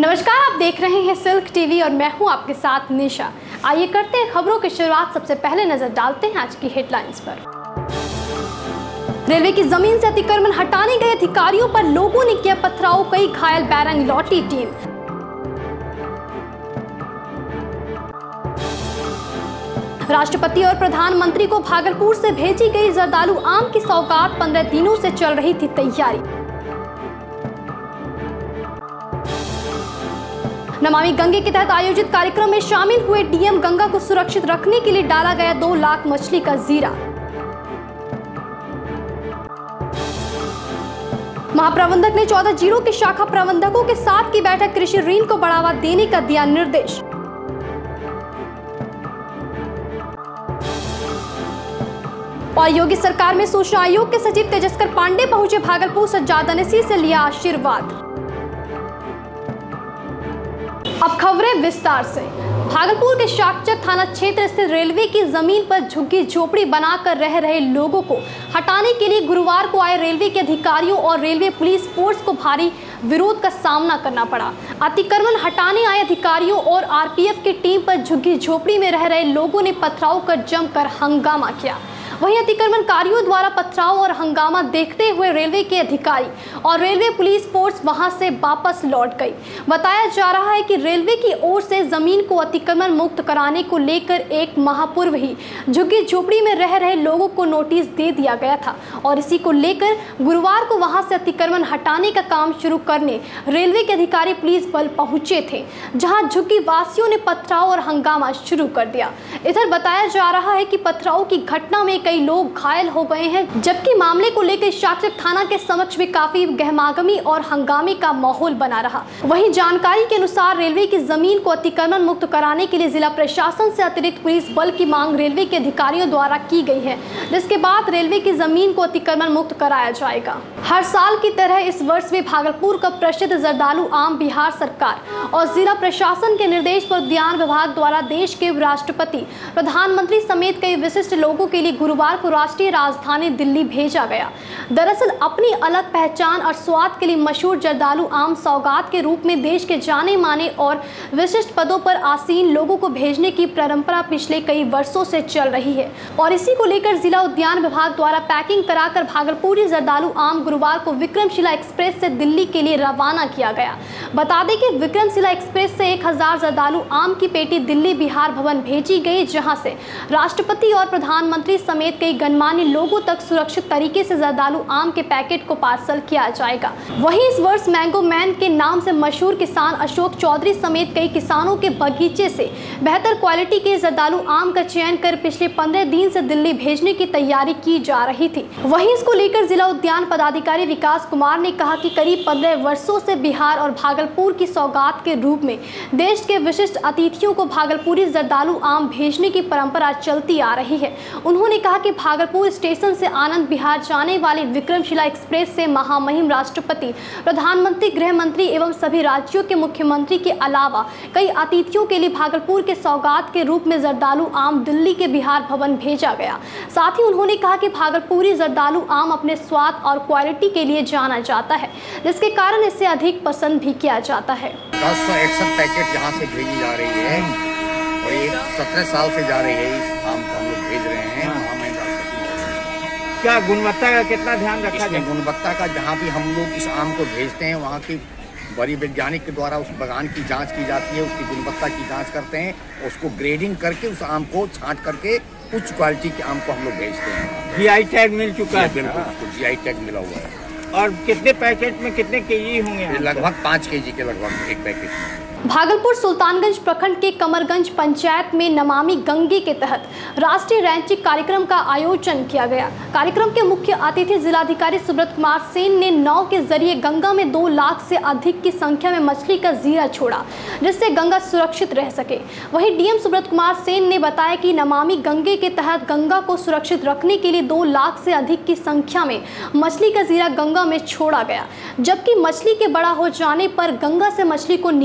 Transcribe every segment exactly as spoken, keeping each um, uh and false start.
नमस्कार, आप देख रहे हैं सिल्क टीवी और मैं हूं आपके साथ निशा। आइए करते हैं खबरों की शुरुआत। सबसे पहले नजर डालते हैं आज की हेडलाइंस पर। रेलवे की जमीन से अतिक्रमण हटाने गए अधिकारियों पर लोगों ने किया पथराव, कई घायल, बैरंग लौटी टीम। राष्ट्रपति और प्रधानमंत्री को भागलपुर से भेजी गई जर्दालू आम की सौगात, पंद्रह दिनों से चल रही थी तैयारी। नमामि गंगे के तहत आयोजित कार्यक्रम में शामिल हुए डीएम, गंगा को सुरक्षित रखने के लिए डाला गया दो लाख मछली का जीरा। महाप्रबंधक ने चौदह जिलों के शाखा प्रबंधकों के साथ की बैठक, कृषि ऋण को बढ़ावा देने का दिया निर्देश। और योगी सरकार में सूचना आयोग के सचिव तेजस्कर पांडे पहुंचे भागलपुर, सज्जादनसी से लिया आशीर्वाद। अब खबरें विस्तार से। भागलपुर के शाकचक थाना क्षेत्र स्थित रेलवे की जमीन पर झुग्गी झोपड़ी बनाकर रह रहे लोगों को हटाने के लिए गुरुवार को आए रेलवे के अधिकारियों और रेलवे पुलिस फोर्स को भारी विरोध का सामना करना पड़ा। अतिक्रमण हटाने आए अधिकारियों और आरपीएफ की टीम पर झुग्गी झोपड़ी में रह रहे लोगों ने पथराव कर जमकर हंगामा किया। वहीं अतिक्रमणकारियों द्वारा पथराव और हंगामा देखते हुए रेलवे के अधिकारी और रेलवे पुलिस फोर्स वहां से वापस लौट गई। बताया जा रहा है कि रेलवे की ओर से जमीन को अतिक्रमण मुक्त कराने को लेकर एक माह पूर्व ही झुग्गी झोपड़ी में रह रहे लोगों को नोटिस दे दिया गया था और इसी को लेकर गुरुवार को वहां से अतिक्रमण हटाने का काम शुरू करने रेलवे के अधिकारी पुलिस बल पहुंचे थे, जहां झुग्गी वासियों ने पथराव और हंगामा शुरू कर दिया। इधर बताया जा रहा है कि पथराव की घटना में कई लोग घायल हो गए हैं, जबकि मामले को लेकर शाकचक थाना के समक्ष भी काफी गहमागमी और हंगामे का माहौल बना रहा। वहीं जानकारी के अनुसार रेलवे की जमीन को अतिक्रमण मुक्त कराने के लिए जिला प्रशासन से अतिरिक्त पुलिस बल की मांग रेलवे के अधिकारियों द्वारा की गई है, जिसके बाद रेलवे की जमीन को अतिक्रमण मुक्त कराया जाएगा। हर साल की तरह इस वर्ष भी भागलपुर का प्रसिद्ध जर्दालू आम बिहार सरकार और जिला प्रशासन के निर्देश पर उद्यान विभाग द्वारा देश के राष्ट्रपति, प्रधानमंत्री समेत कई विशिष्ट लोगों के लिए गुरुवार को राष्ट्रीय राजधानी दिल्ली भेजा गया। दरअसल अपनी अलग पहचान और स्वाद के लिए मशहूर जर्दालू आम सौगात के रूप में देश के जाने माने और विशिष्ट पदों पर आसीन लोगों को भेजने की परंपरा पिछले कई वर्षों से चल रही है और इसी को लेकर जिला उद्यान विभाग द्वारा पैकिंग कराकर भागलपुरी जर्दालू आम गुरुवार को विक्रमशिला एक्सप्रेस से दिल्ली के लिए रवाना किया गया। बता दें कि विक्रमशिला एक्सप्रेस से एक हजार जर्दालू आम की पेटी दिल्ली बिहार भवन भेजी गई, जहां से राष्ट्रपति और प्रधानमंत्री समेत कई गणमान्य लोगों तक सुरक्षित तरीके से जर्दालू आम के पैकेट को पार्सल किया जाएगा। वहीं इस वर्ष मैंगो मैन के नाम से मशहूर किसान अशोक चौधरी समेत कई किसानों के बगीचे से बेहतर क्वालिटी के जर्दालू आम का चयन कर पिछले पंद्रह दिन से दिल्ली भेजने की तैयारी की जा रही थी। वहीं इसको लेकर जिला उद्यान पदाधिकारी विकास कुमार ने कहा कि करीब पंद्रह वर्षों से बिहार और भागलपुर की सौगात के रूप में देश के विशिष्ट अतिथियों को भागलपुरी जर्दालू आम भेजने की परंपरा चलती आ रही है। उन्होंने कहा कि भागलपुर स्टेशन से आनंद विहार जाने वाली विक्रमशिला एक्सप्रेस से महामहिम राष्ट्रपति, प्रधानमंत्री, गृह मंत्री एवं सभी राज्यों के मुख्यमंत्री के अलावा कई अतिथियों के लिए भागलपुर के सौगात के रूप में जर्दालू आम दिल्ली के बिहार भवन भेजा गया। साथ ही उन्होंने कहा कि भागलपुरी जर्दालू आम अपने स्वाद और क्वालिटी के लिए जाना जाता है, जिसके कारण इसे अधिक पसंद भी किया जाता है। दस सौ इकसठ पैकेट यहाँ से भेजी जा रही है और ये सत्रह साल से जा रही है। इस आम को हम लोग भेज रहे हैं। क्या गुणवत्ता का कितना ध्यान रखा जाए? गुणवत्ता का जहाँ भी हम लोग इस आम को भेजते हैं वहाँ की बड़ी वैज्ञानिक के द्वारा उस बागान की जांच की जाती है, उसकी गुणवत्ता की जांच करते हैं, उसको ग्रेडिंग करके उस आम को छांट करके उच्च क्वालिटी के आम को हम लोग भेजते हैं। जीआई टैग मिल चुका है? बिल्कुल, जीआई टैग मिला हुआ है। और कितने पैकेट में कितने केजी होंगे? लगभग पाँच केजी के लगभग एक पैकेट में। भागलपुर सुल्तानगंज प्रखंड के कमरगंज पंचायत में नमामि गंगे के तहत राष्ट्रीय रैंचिंग कार्यक्रम का आयोजन किया गया। कार्यक्रम के मुख्य अतिथि जिलाधिकारी सुब्रत कुमार सेन ने नाव के जरिए गंगा में दो लाख से अधिक की संख्या में मछली का जीरा छोड़ा, जिससे गंगा सुरक्षित रह सके। वहीं डीएम सुब्रत कुमार सेन ने बताया कि नमामि गंगे के तहत गंगा को सुरक्षित रखने के लिए दो लाख से अधिक की संख्या में मछली का जीरा गंगा में छोड़ा गया, जबकि मछली के बड़ा हो जाने पर गंगा से मछली को निकाल लिया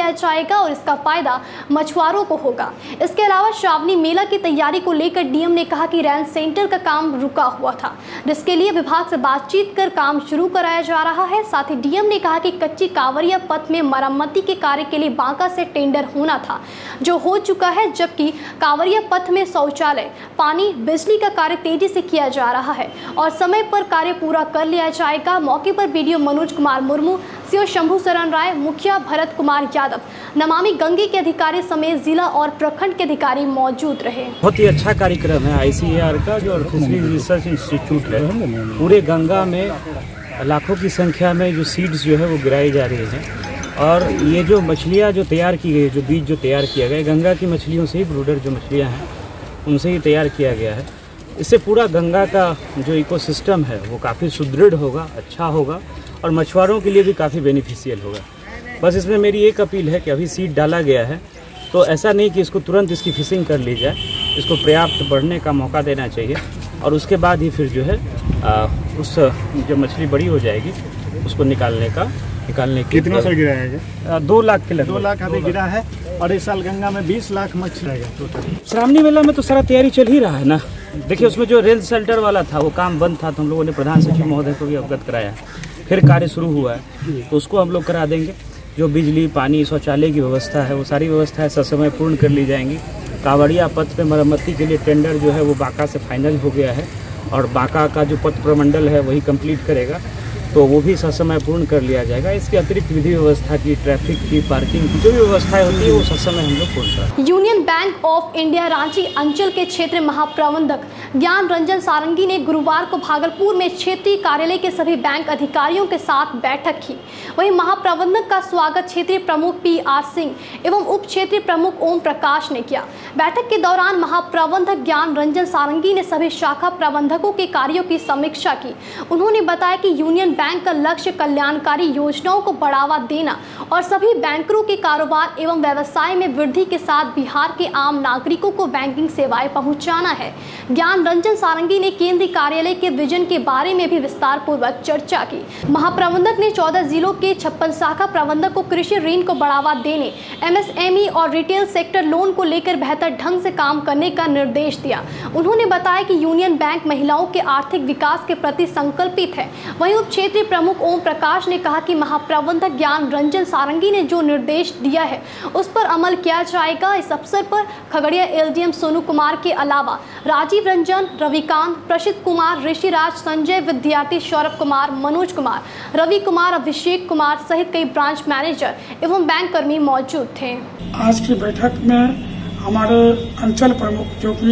लाया जाएगा और इसका फायदा मछुआरों को होगा। इसके अलावा श्रावणी मेला की तैयारी को लेकर डीएम ने कहा कि रैन सेंटर का काम रुका हुआ था, जिसके लिए विभाग से बातचीत कर काम शुरू कराया जा रहा है। साथ ही डीएम ने कहा कि कच्ची कांवरिया पथ में मरम्मती के कार्य के लिए बांका से टेंडर होना था, जो हो चुका है, जबकि कांवरिया पथ में शौचालय, पानी, बिजली का कार्य तेजी से किया जा रहा है और समय पर कार्य पूरा कर लिया जाएगा। मौके पर बीडीओ मनोज कुमार मुर्मू, सीओ शंभू शरण राय, मुखिया भरत कुमार यादव, नमामि गंगे के अधिकारी समेत जिला और प्रखंड के अधिकारी मौजूद रहे। बहुत ही अच्छा कार्यक्रम है आईसीएआर का, जो फिशरीज रिसर्च इंस्टीट्यूट है। पूरे गंगा में लाखों की संख्या में जो सीड्स जो है वो गिराई जा रही हैं और ये जो मछलियाँ जो तैयार की गई, जो बीज जो तैयार किया गया, गंगा की मछलियों से ही, ब्रूडर जो मछलियाँ हैं उनसे ही तैयार किया गया है। इससे पूरा गंगा का जो इकोसिस्टम है वो काफ़ी सुदृढ़ होगा, अच्छा होगा और मछुआरों के लिए भी काफ़ी बेनिफिशियल होगा। बस इसमें मेरी एक अपील है कि अभी सीड डाला गया है तो ऐसा नहीं कि इसको तुरंत इसकी फिशिंग कर ली जाए, इसको पर्याप्त बढ़ने का मौका देना चाहिए और उसके बाद ही फिर जो है आ, उस जब मछली बड़ी हो जाएगी उसको निकालने का निकालने की। कितना सर गिरा है? दो लाख के लगभग दो लाख अभी गिरा है और इस साल गंगा में बीस लाख मछली रहेगा टोटल। श्रावणी मेला में तो सारा तैयारी चल ही रहा है ना। देखिए उसमें जो रेल शेल्टर वाला था वो काम बंद था, तो हम लोगों ने प्रधान सचिव महोदय को भी अवगत कराया, फिर कार्य शुरू हुआ है तो उसको हम लोग करा देंगे। जो बिजली, पानी, शौचालय की व्यवस्था है वो सारी व्यवस्थाएं ससमय पूर्ण कर ली जाएंगी। कांवड़िया पथ पे मरम्मती के लिए टेंडर जो है वो बांका से फाइनल हो गया है और बांका का जो पथ प्रमंडल है वही कंप्लीट करेगा, तो वो भी ससमय पूर्ण कर लिया जाएगा। इसके अतिरिक्त विधि व्यवस्था की, ट्रैफिक की, पार्किंग की जो भी व्यवस्थाएं होती है वो ससमय हम लोग पूर्ण करेंगे। Union Bank of India Ranchi अंचल के क्षेत्र महाप्रबंधक ज्ञान रंजन सारंगी ने गुरुवार को भागलपुर में क्षेत्रीय कार्यालय के सभी बैंक अधिकारियों के साथ बैठक की। वहीं महाप्रबंधक का स्वागत क्षेत्रीय प्रमुख पी आर सिंह एवं उप क्षेत्रीय प्रमुख ओम प्रकाश ने किया। बैठक के दौरान महाप्रबंधक ज्ञान रंजन सारंगी ने सभी शाखा प्रबंधकों के कार्यों की समीक्षा की। उन्होंने बताया कि यूनियन बैंक का लक्ष्य कल्याणकारी योजनाओं को बढ़ावा देना और सभी बैंकरों के कारोबार एवं व्यवसाय में वृद्धि के साथ बिहार के आम नागरिकों को बैंकिंग सेवाएं पहुंचाना है। ज्ञान रंजन सारंगी ने केंद्रीय कार्यालय के विजन के बारे में भी विस्तार पूर्वक चर्चा की। महाप्रबंधक ने चौदह जिलों के छप्पन शाखा प्रबंधक को कृषि ऋण को बढ़ावा देने, एमएसएमई और रिटेल सेक्टर लोन को लेकर बेहतर ढंग से काम करने का निर्देश दिया। उन्होंने बताया कि यूनियन बैंक महिलाओं के आर्थिक विकास के प्रति संकल्पित है। वहीं उप क्षेत्रीय प्रमुख ओम प्रकाश ने कहा कि महाप्रबंधक ज्ञान रंजन सारंगी ने जो निर्देश दिया है उस पर अमल किया जाएगा। इस अवसर पर खगड़िया एलडीएम सोनू कुमार के अलावा राजीव रंजन, रविकांत, प्रसिद्ध कुमार, ऋषिराज, संजय विद्यार्थी, सौरभ कुमार, मनोज कुमार, रवि कुमार, अभिषेक कुमार सहित कई ब्रांच मैनेजर एवं बैंक कर्मी मौजूद थे। आज की बैठक में हमारे अंचल प्रमुख जो कि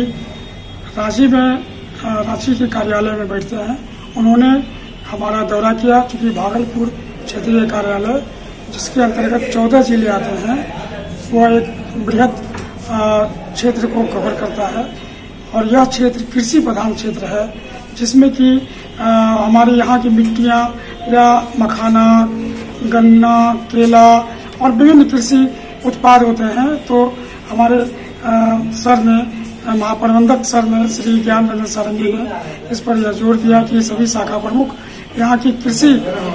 रांची में रांची के कार्यालय में बैठते हैं, उन्होंने हमारा दौरा किया। चूँकि भागलपुर क्षेत्रीय कार्यालय जिसके अंतर्गत चौदह जिले आते हैं, वह एक बृहद क्षेत्र को कवर करता है और यह क्षेत्र कृषि प्रधान क्षेत्र है, जिसमें कि हमारे यहाँ की मिट्टियाँ या मखाना, गन्ना, केला और विभिन्न कृषि उत्पाद होते हैं। तो हमारे आ, सर ने, महाप्रबंधक सर ने, श्री ज्ञान रंजन सारंगी ने इस पर यह जोर दिया कि सभी शाखा प्रमुख यहाँ की कृषि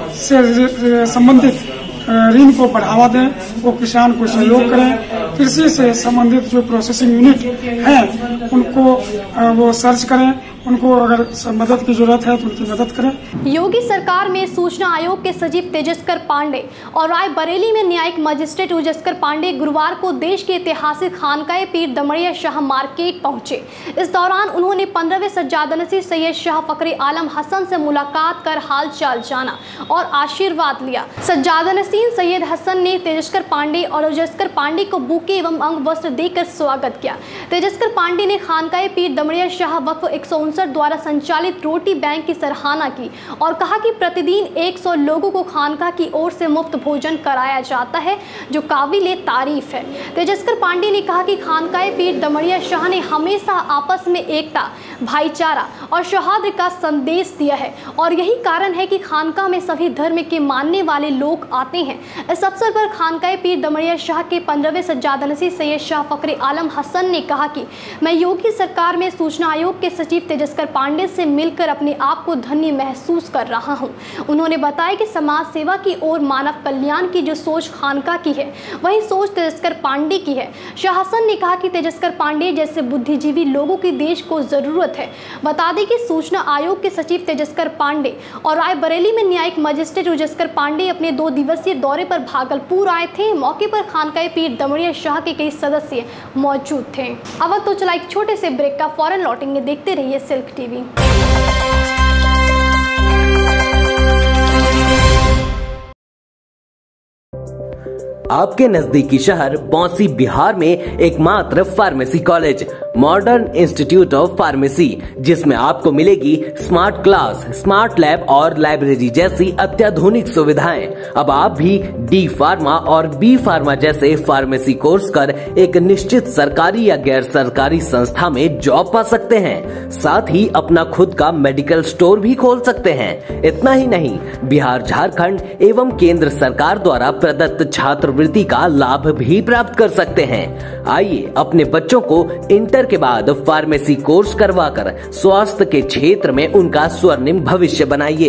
से संबंधित ऋण को बढ़ावा दें, वो किसान को सहयोग करें, कृषि से संबंधित जो प्रोसेसिंग यूनिट हैं उनको वो सर्च करें, उनको अगर मदद की जरूरत है तो उनकी मदद करें। योगी सरकार में सूचना आयोग के सचिव तेजस्कर पांडे और रायबरेली में न्यायिक मजिस्ट्रेट उजस्कर पांडे गुरुवार को देश के ऐतिहासिक खानकाए पीर दमड़िया शाह मार्केट पहुंचे। इस दौरान उन्होंने पंद्रहवें सज्जादनसी सैयद शाह फकरे आलम हसन से मुलाकात कर हालचाल जाना और आशीर्वाद लिया। सज्जादनसी सैयद हसन ने तेजस्कर पांडे और उजस्कर पांडे को बुके एवं अंग वस्त्र देकर स्वागत किया। तेजस्कर पांडे ने खानकाए पीर दमड़िया शाह वक्फ एक सौ उनसठ द्वारा संचालित रोटी बैंक की सराहना की और कहा कि प्रतिदिन सौ लोगों को खानका की ओर से मुफ्त भोजन कराया जाता है, जो काबिले तारीफ है। तेजस्कर पांडे ने कहा कि खानकाए पीर दमड़िया शाह ने हमेशा आपस में एकता, भाईचारा और सौहार्द का संदेश दिया है और यही कारण है कि खानका में सभी धर्म के मानने वाले लोग आते हैं। इस अवसर पर खानकाए पीर दमड़िया शाह के पंद्रहवें सज्जादनसी सैयद शाह फकरे आलम हसन ने कहा कि मैं योगी सरकार में सूचना आयोग के सचिव तेजस्कर पांडे से मिलकर अपने आप को धन्य महसूस कर रहा हूं। उन्होंने बताया कि समाज सेवा की ओर मानव कल्याण की जो सोच खानका की है वही सोच तेजस्कर पांडे की है। शाह हसन ने कहा कि तेजस्कर पांडे जैसे बुद्धिजीवी लोगों की देश को जरूरत है। बता दें कि सूचना आयोग के सचिव तेजस्कर पांडे और रायबरेली में न्यायिक मजिस्ट्रेट तेजस्कर पांडे अपने दो दिवसीय दौरे पर भागलपुर आए थे। मौके पर खानकाए पीर दमड़िया शाह के कई सदस्य मौजूद थे। अब तो चला एक छोटे से ब्रेक का, फौरन लौटेंगे। देखते रहिए सिल्क टीवी। आपके नजदीकी शहर बौंसी बिहार में एकमात्र pharmacy college modern institute of pharmacy, जिसमें आपको मिलेगी स्मार्ट क्लास, स्मार्ट लैब और लाइब्रेरी जैसी अत्याधुनिक सुविधाएं। अब आप भी डी फार्मा और बी फार्मा जैसे फार्मेसी कोर्स कर एक निश्चित सरकारी या गैर सरकारी संस्था में जॉब पा सकते हैं। साथ ही अपना खुद का मेडिकल स्टोर भी खोल सकते हैं। इतना ही नहीं, बिहार, झारखंड एवं केंद्र सरकार द्वारा प्रदत्त छात्रवृत्ति का लाभ भी प्राप्त कर सकते हैं। आइए अपने बच्चों को इंटर के बाद फार्मेसी कोर्स करवाकर स्वास्थ्य के क्षेत्र में उनका स्वर्णिम भविष्य बनाइए।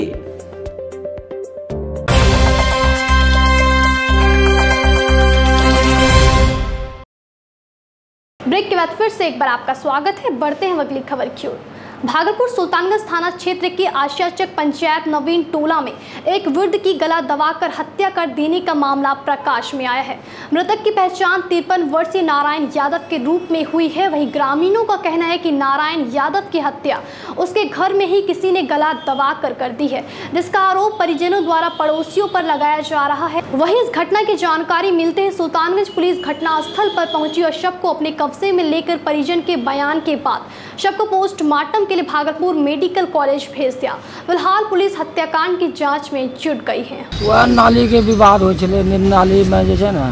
ब्रेक के बाद फिर से एक बार आपका स्वागत है। बढ़ते हैं अगली खबर की ओर। भागलपुर सुल्तानगंज थाना क्षेत्र के आशियाचक पंचायत नवीन टोला में एक वृद्ध की गला दबाकर हत्या कर देने का मामला प्रकाश में आया है। मृतक की पहचान तिरपन वर्षीय नारायण यादव के रूप में हुई है। वहीं ग्रामीणों का कहना है कि नारायण यादव की हत्या उसके घर में ही किसी ने गला दबाकर कर दी है, जिसका आरोप परिजनों द्वारा पड़ोसियों पर लगाया जा रहा है। वहीं इस घटना की जानकारी मिलते ही सुल्तानगंज पुलिस घटनास्थल पर पहुंची और शव को अपने कब्जे में लेकर परिजन के बयान के बाद शव को पोस्टमार्टम के लिए भागलपुर मेडिकल कॉलेज भेज दिया। फिलहाल पुलिस हत्याकांड की जांच में जुट गई है। वह नाली के विवाद हो चले, नाली में जे ना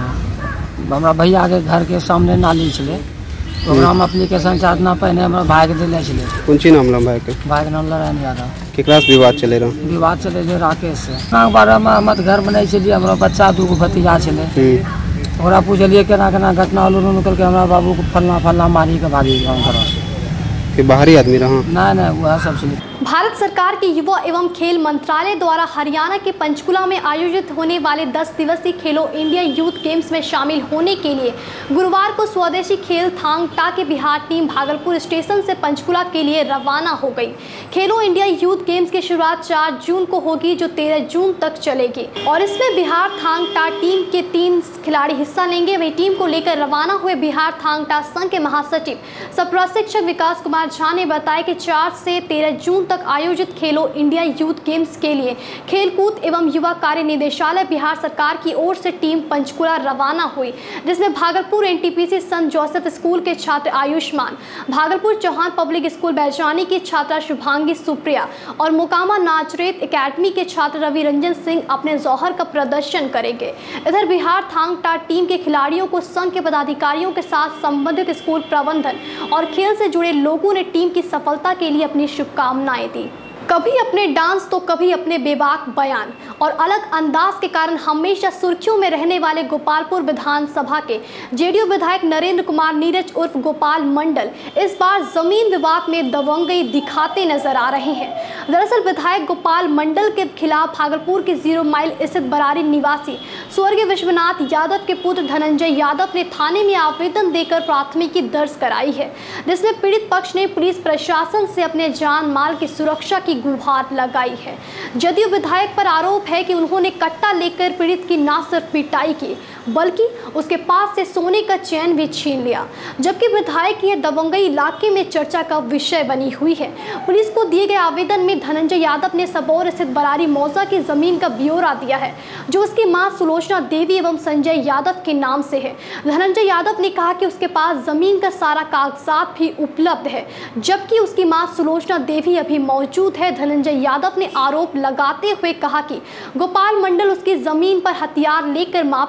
हमारा भैया के घर के सामने नाली चले, तो हम एप्लीकेशन चार्ज ना पहने हमारा भाई के दिले चले। कौन ची नाम भाई के? भाई के नाम नारायण यादव। केकरा से विवाद चले रहा? विवाद चले जे राकेश से। बारह में हम घर बना चलिए, हमारा बच्चा दू भतीजा चले। ओकरा पूछलिए केना केना घटना होलो, निकल के हमारा बाबू को फलना फलना मारी के भागी गाँव घर से। कि बाहरी आदमी रहा? नहीं नहीं, वह सब सुनी। भारत सरकार के युवा एवं खेल मंत्रालय द्वारा हरियाणा के पंचकुला में आयोजित होने वाले दस दिवसीय खेलो इंडिया यूथ गेम्स में शामिल होने के लिए गुरुवार को स्वदेशी खेल थांग टा की बिहार टीम भागलपुर स्टेशन से पंचकुला के लिए रवाना हो गई। खेलो इंडिया यूथ गेम्स की शुरुआत चार जून को होगी, जो तेरह जून तक चलेगी और इसमें बिहार थांग टा टीम के तीन खिलाड़ी हिस्सा लेंगे। वही टीम को लेकर रवाना हुए बिहार थांग टा संघ के महासचिव सह प्रशिक्षक विकास कुमार झा ने बताया कि चार से तेरह जून तक आयोजित खेलो इंडिया यूथ गेम्स के लिए खेलकूद एवं युवा कार्य निदेशालय बिहार सरकार की ओर से टीम पंचकुला रवाना हुई, जिसमें Bhagalpur NTPC Sant Joseph school के छात्र आयुष्मान, भागलपुर चौहान पब्लिक स्कूल बैजानी की छात्रा शुभांगी सुप्रिया और मोकामा नाचरेत एकेडमी के छात्र रवि रंजन सिंह अपने जौहर का प्रदर्शन करेंगे। इधर बिहार थांग टा टीम के खिलाड़ियों को संघ के पदाधिकारियों के साथ संबंधित स्कूल प्रबंधन और खेल से जुड़े लोगों ने टीम की सफलता के लिए अपनी शुभकामनाएं दी। कभी अपने डांस तो कभी अपने बेबाक बयान और अलग अंदाज के कारण हमेशा सुर्खियों में रहने वाले गोपालपुर विधानसभा के जेडीयू विधायक नरेंद्र कुमार नीरज उर्फ गोपाल मंडल इस बार जमीन विवाद में दबंगई दिखाते नजर आ रहे हैं। दरअसल विधायक गोपाल मंडल के खिलाफ भागलपुर के जीरो माइल स्थित बरारी निवासी स्वर्गीय विश्वनाथ यादव के पुत्र धनंजय यादव ने थाने में आवेदन देकर प्राथमिकी दर्ज कराई है, जिसमें पीड़ित पक्ष ने पुलिस प्रशासन से अपने जान माल की सुरक्षा की गुहार लगाई है। जदयू विधायक पर आरोप है कि उन्होंने कट्टा लेकर पीड़ित की न सिर्फ पिटाई की बल्कि उसके पास से सोने का चैन भी छीन लिया, जबकि विधायक की दबंगई इलाके में चर्चा का विषय बनी हुई है। पुलिस को दिए गए आवेदन में धनंजय यादव ने सबौर स्थित बरारी मौजा की जमीन का ब्यौरा दिया है, जो उसकी मां सुलोचना देवी एवं संजय यादव के नाम से है। धनंजय यादव ने कहा कि उसके पास जमीन का सारा कागजात भी उपलब्ध है, जबकि उसकी मां सुलोचना देवी अभी मौजूद है। धनंजय यादव ने आरोप लगाते हुए कहा कि गोपाल मंडल उसकी जमीन पर हथियार लेकर मापी का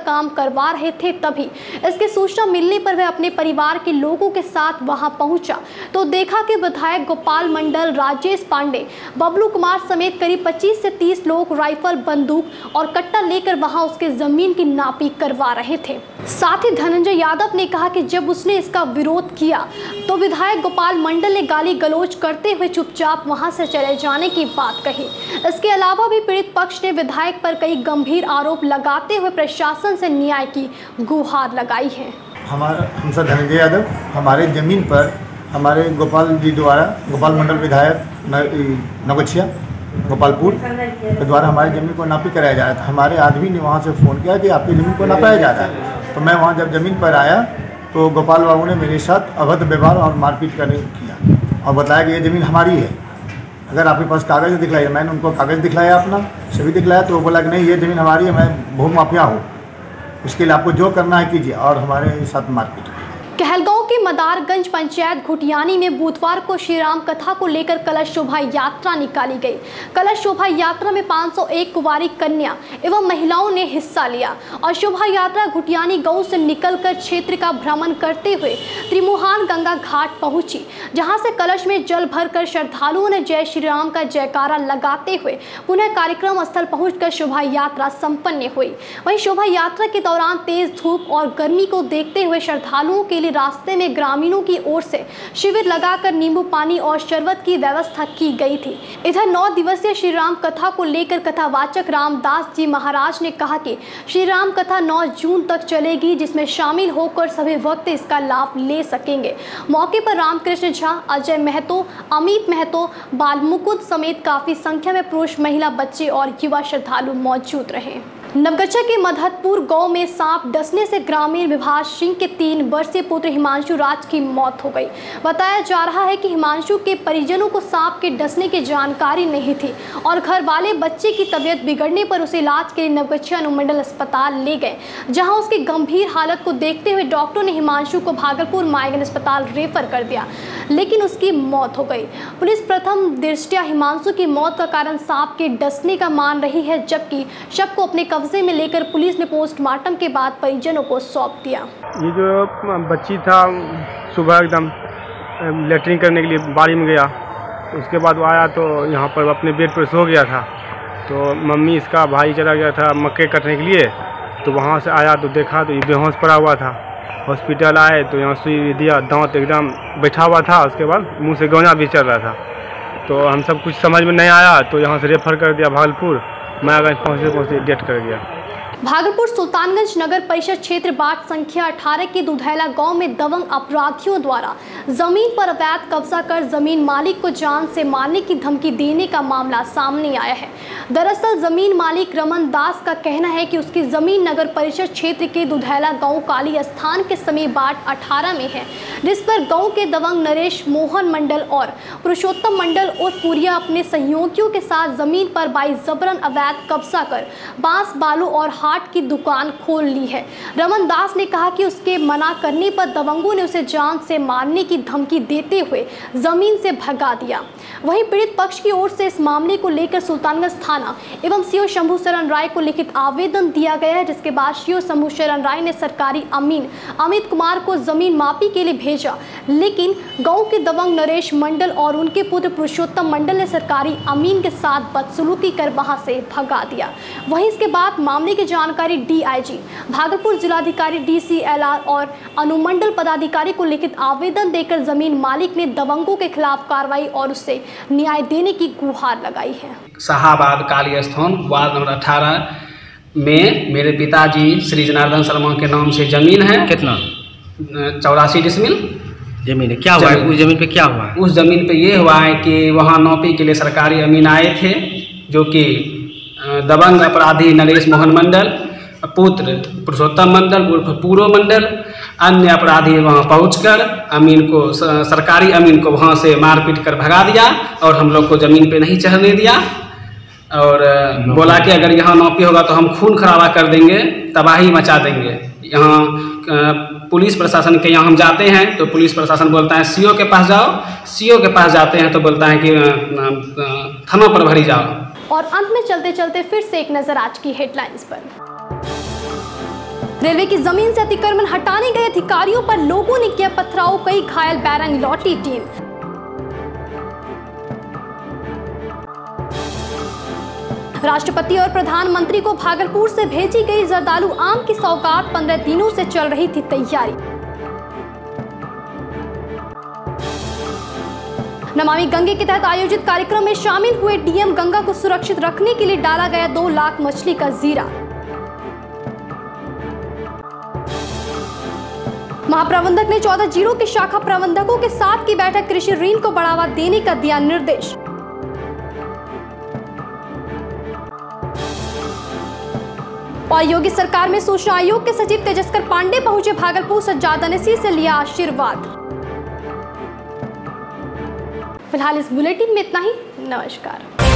काम करवा रहे थे, तभी इसकी सूचना मिलने पर वह अपने परिवार के लोगों के साथ वहां पहुंचा तो देखा कि विधायक गोपाल मंडल, राजेश पांडे, बबलू कुमार समेत करीब पच्चीस से तीस लोग राइफल, बंदूक और कट्टा लेकर वहां उसके जमीन की नापी करवा रहे थे। साथ ही धनंजय यादव ने कहा कि जब उसने इसका विरोध किया तो विधायक गोपाल मंडल ने गाली गलौज करते हुए चुपचाप वहां से चले जाने की बात कही। इसके अलावा भी पीड़ित पक्ष ने विधायक पर कई गंभीर आरोप लगाते हुए प्रशासन से न्याय की गुहार लगाई है। हमारा हमसे धनंजय यादव हमारे जमीन पर हमारे गोपाल जी द्वारा, गोपाल मंडल विधायक नवगछिया गोपालपुर के द्वारा हमारी ज़मीन को नापी कराया जा रहा था। हमारे आदमी ने वहाँ से फ़ोन किया कि आपकी ज़मीन को नापाया जा रहा है। तो मैं वहाँ जब ज़मीन पर आया तो गोपाल बाबू ने मेरे साथ अभद्र व्यवहार और मारपीट करने किया और बताया कि ये ज़मीन हमारी है, अगर आपके पास कागज़ दिखलाइए। मैंने उनको कागज़ दिखलाया, अपना सभी दिखलाया, तो वो बोला कि नहीं ये ज़मीन हमारी है, मैं भू माफिया हूँ, उसके लिए आपको जो करना है कीजिए, और हमारे साथ मारपीट। कहलगांव के मदारगंज पंचायत घुटियानी में बुधवार को श्री राम कथा को लेकर कलश शोभा यात्रा निकाली गई। कलश शोभा यात्रा में पाँच सौ एक कुंवारी कन्या एवं महिलाओं ने हिस्सा लिया और शोभा यात्रा घुटियानी गांव से निकलकर क्षेत्र का भ्रमण करते हुए त्रिमुहान गंगा घाट पहुंची, जहां से कलश में जल भरकर श्रद्धालुओं ने जय श्री राम का जयकारा लगाते हुए पुनः कार्यक्रम स्थल पहुंचकर शोभा यात्रा संपन्न हुई। वहीं शोभा यात्रा के दौरान तेज धूप और गर्मी को देखते हुए श्रद्धालुओं के लिए रास्ते में ग्रामीणों की ओर से शिविर लगाकर नींबू पानी और शरबत की व्यवस्था की गई थी। इधर नौ दिवसीय श्री राम कथा को लेकर कथावाचक रामदास जी महाराज ने कहा कि श्री राम कथा नौ जून तक चलेगी, जिसमें शामिल होकर सभी भक्त इसका लाभ ले सकेंगे। मौके पर रामकृष्ण झा, अजय महतो, अमित महतो, बाल मुकुंद समेत काफी संख्या में पुरुष, महिला, बच्चे और युवा श्रद्धालु मौजूद रहे। नवगछिया के मधतपुर गांव में सांप डसने से ग्रामीण विभास सिंह के तीन वर्षीय पुत्र हिमांशु राज की मौत हो गई। बताया जा रहा है कि हिमांशु के परिजनों को सांप के डसने की जानकारी नहीं थी और घर वाले बच्चे की तबीयत बिगड़ने पर उसे इलाज के लिए नवगछिया अनुमंडल अस्पताल ले गए, जहां उसकी गंभीर हालत को देखते हुए डॉक्टर ने हिमांशु को भागलपुर माइगन अस्पताल रेफर कर दिया, लेकिन उसकी मौत हो गई। पुलिस प्रथम दृष्टया हिमांशु की मौत का कारण सांप के डसने का मान रही है, जबकि शव को अपने कब्जे में लेकर पुलिस ने पोस्टमार्टम के बाद परिजनों को सौंप दिया। ये जो बच्ची था सुबह एकदम लेटरिन करने के लिए बाड़ी में गया, उसके बाद वो आया तो यहाँ पर अपने बेड पर सो गया था। तो मम्मी इसका भाई चला गया था मक्के कटने के लिए, तो वहाँ से आया तो देखा तो ये बेहोश पड़ा हुआ था। हॉस्पिटल आए तो यहाँ सुई दिया, दांत एकदम बैठा हुआ था, उसके बाद मुंह से गौना भी चल रहा था। तो हम सब कुछ समझ में नहीं आया तो यहाँ से रेफर कर दिया भागलपुर। मैं अगर पहुँचते पहुँचते डेथ कर गया। भागलपुर सुल्तानगंज नगर परिषद क्षेत्र वार्ड संख्या अठारह के दुधैला गांव में दबंग अपराधियों द्वारा जमीन पर अवैध कब्जा कर जमीन मालिक को जान से मारने की धमकी देने का मामला सामने आया है। दरअसल जमीन मालिक रमन दास का कहना है कि उसकी जमीन नगर परिषद क्षेत्र के दुधैला गांव काली स्थान के समीप वार्ड अठारह में है, जिस पर गाँव के दबंग नरेश मोहन मंडल और पुरुषोत्तम मंडल और पुरिया अपने सहयोगियों के साथ जमीन पर बाई जबरन अवैध कब्जा कर बांस, बालू और हाट की दुकान खोल ली है। रमन दास ने कहा कि उसके मना करने पर दबंगों ने उसे जान से मारने की धमकी देते हुए जमीन से भगा दिया। वहीं पीड़ित पक्ष की ओर से इस मामले को लेकर सुल्तानगंज थाना एवं सीओ शंभू शरण राय को लिखित आवेदन दिया गया है, जिसके बाद सीओ शंभू शरण राय ने सरकारी अमीन अमित कुमार को जमीन मापी के लिए भेजा, लेकिन गांव के दबंग नरेश मंडल और उनके पुत्र पुरुषोत्तम मंडल ने सरकारी अमीन के साथ बदसलूकी कर वहां से भगा दिया। वहीं इसके बाद मामले की जानकारी डीआईजी भागलपुर, जिलाधिकारी, डीसीएलआर और अनुमंडल पदाधिकारी को लिखित आवेदन देकर जमीन मालिक ने दबंगों के खिलाफ कार्रवाई और उससे न्याय देने की गुहार लगाई है। शाहाबाद काली स्थान वार्ड नंबर अठारह में मेरे पिताजी श्री जनार्दन शर्मा के नाम से जमीन है। कितना? चौरासी डिसमिल जमीन है। क्या हुआ है उस जमीन पे? क्या हुआ है उस जमीन पे? ये हुआ है कि वहाँ नौकरी के लिए सरकारी अमीन आए थे, जो कि दबंग अपराधी नरेश मोहन मंडल, पुत्र पुरुषोत्तम मंडल उर्फ पूरो मंडल, अन्य अपराधी वहां पहुंचकर अमीन को, सरकारी अमीन को वहां से मारपीट कर भगा दिया और हम लोग को जमीन पे नहीं चढ़ने दिया और बोला कि अगर यहाँ नौकरी होगा तो हम खून खराबा कर देंगे, तबाही मचा देंगे। यहाँ पुलिस प्रशासन के यहाँ हम जाते हैं तो पुलिस प्रशासन बोलता है सीओ के पास जाओ, सीओ के पास जाते हैं तो बोलता है कि थाना पर भरी जाओ। और अंत में चलते चलते फिर से एक नजर आज की हेडलाइंस पर। रेलवे की जमीन से अतिक्रमण हटाने गए अधिकारियों पर लोगों ने किया पथराव, कई घायल, बैरंग लौटी टीम। राष्ट्रपति और प्रधानमंत्री को भागलपुर से भेजी गई जर्दालू आम की सौगात, पंद्रह दिनों से चल रही थी तैयारी। नमामि गंगे के तहत आयोजित कार्यक्रम में शामिल हुए डीएम, गंगा को सुरक्षित रखने के लिए डाला गया दो लाख मछली का जीरा। महाप्रबंधक ने चौदह जिलों के शाखा प्रबंधकों के साथ की बैठक, कृषि ऋण को बढ़ावा देने का दिया निर्देश। और योगी सरकार में सूचना आयोग के सचिव तेजस्कर पांडे पहुंचे भागलपुर, सज्जाद अनसी से लिया आशीर्वाद। फिलहाल इस बुलेटिन में इतना ही। नमस्कार।